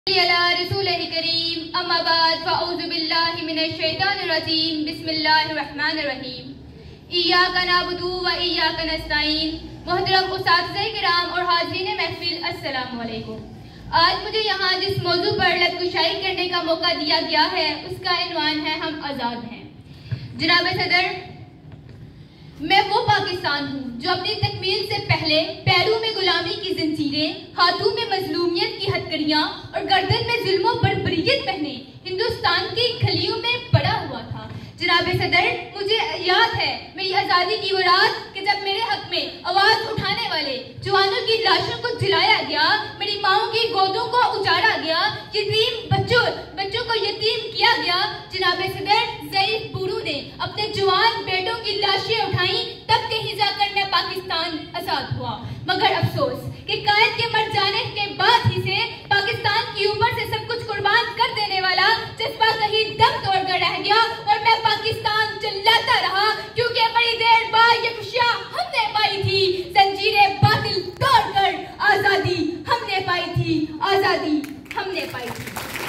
करीम अम्माबाद फ़अऊज़ु बिल्लाहि मिनश्शैतानिर्रजीम बिस्मिल्लाहिर्रहमानिर्रहीम इय्याका नअबुदु व इय्याका नस्तईन। मोहतरम उस्ताद-ए-किराम और हाज़रीन महफिल अस्सलामु अलैकुम। आज मुझे यहाँ जिस मौजू पर लबकुशाई करने का मौका दिया गया है उसका इन्वान है हम आज़ाद हैं। जनाब सदर, मैं वो पाकिस्तान हूँ जो अपनी तकमील से पहले पैरों में गुलामी की जंजीरें, हाथों में मजलूमियत की हथकड़ियाँ और गर्दन में जुल्मों पर बरीयत पहने हिंदुस्तान की खलियों में पड़ा हुआ था। जनाब सदर, मुझे याद है मेरी आज़ादी की वो रात कि जब मेरे हक में आवाज उठाने वाले जवानों की लाशों को जलाया गया, मेरी माओं की गोदों को उजाड़ा गया, यतीम बच्चों को यतीम किया गया। जनाब सदर, ज़ईफ बूढ़ों ने अपने जवान बेटों की लाशें उठाई, तब कहीं जाकर मैं पाकिस्तान आजाद हुआ। मगर अफसोस कि कायद के मर जाने के बाद ही से पाकिस्तान की ऊपर से सब कुछ कुर्बान कर देने वाला जज्बा कहीं दम तोड़कर रह गया और मैं पाकिस्तान चिल्लाता रहा, क्योंकि बड़ी देर बाद ये खुशियां हमने पाई थी। जंजीरें बातिल तोड़कर आजादी हमने पाई थी, आजादी हमने पाई थी।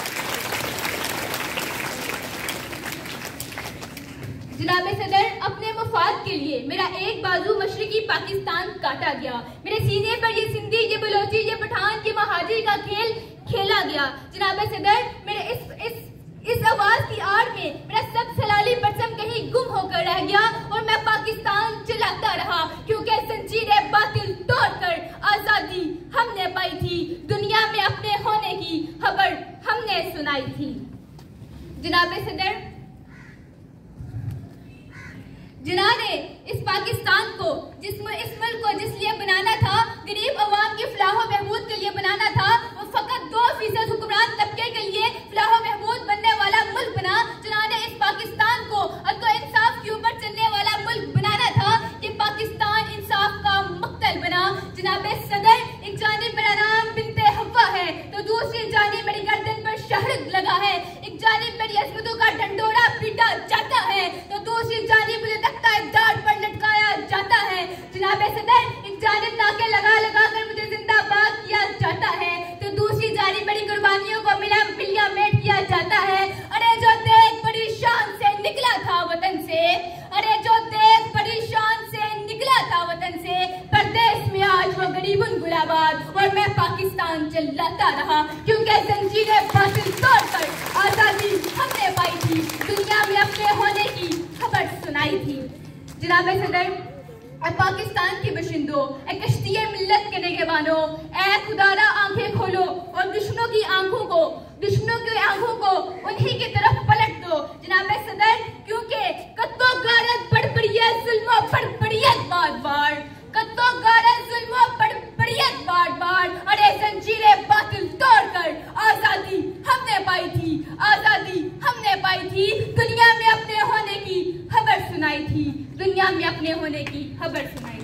जनाब सदर, अपने मफाद के लिए मेरा एक बाजू मशरिकी पाकिस्तान काटा गया, मेरे सीने पर ये सिंधी, ये बलोची, ये पठान, ये महाजिर का खेल खेला गया। जनाब सदर, मेरे इस आवाज की आड़ में मेरा सब सलाली परचम कहीं गुम होकर रह गया और मैं पाकिस्तान चिल्लाता रहा, क्योंकि जंजीरें बातिल तोड़कर आजादी हमने पाई थी। दुनिया में अपने होने की खबर हमने सुनाई थी। जनाब सदर, जिन्होंने इस पाकिस्तान को, इस मुल्क को जिस लिए बनाना था, गरीब अवाम की फलाह व बहबूद के लिए बनाना था, वो फकत 2% हुक्मरान तबके के लिए फलाह व बहबूद बनने वाला मुल्क बना। जिन्होंने इस पाकिस्तान को अदल व इंसाफ के ऊपर चलने वाला मुल्क बनाना था, ये पाकिस्तान इंसाफ का मक्तल बना। जनाब सदर, एक जानिब मेरा नाम बिनते हव्वा है तो दूसरी जानिब मेरी गर्दन पर शहरत लगा है, एक जानिब मेरी अजमतों का ढंडोरा पीटा जाता है तो दूसरी जानिब मुझे दाढ़ पर लटकाया जाता है। जनाब सदर, एक जानिब नाके लगा कर मुझे जिंदाबाद किया जाता है तो दूसरी जानिब मेरी कुर्बानियों को मिलिया मेट किया जाता है। अरे जो देश बड़ी शान से निकला था वतन से, अरे जो देश बड़ी शान से निकला था वतन से, परदेश में आज वो गरीबुन गुलाबाद और मैं पाकिस्तान चिल्लाता रहा, क्योंकि जंजीरें बातिल तोड़कर आजादी हमने पाई थी। दुनिया में अपने होने की खबर सुनाई थी। जनाब सदर, पाकिस्तान के बशिंदों, कश्तिये मिल्लत के निगहबानों, ऐ खुदारा आंखें खोलो और दुश्मनों की आंखों को उन्हीं की तरफ पलट दो। जनाब सदर, क्योंकि कत्तो गारत बड़बड़ियत जुल्मों बड़बड़ियत बार-बार, कत्तो गारत जुल्मों बड़बड़ियत बार-बार, अरे जंजीरें बातिल तोड़कर आजादी हमने पाई थी, आजादी हमने पाई थी। दुनिया में अपने होने की खबर सुनाई थी, दुनिया में अपने होने की खबर सुनाई।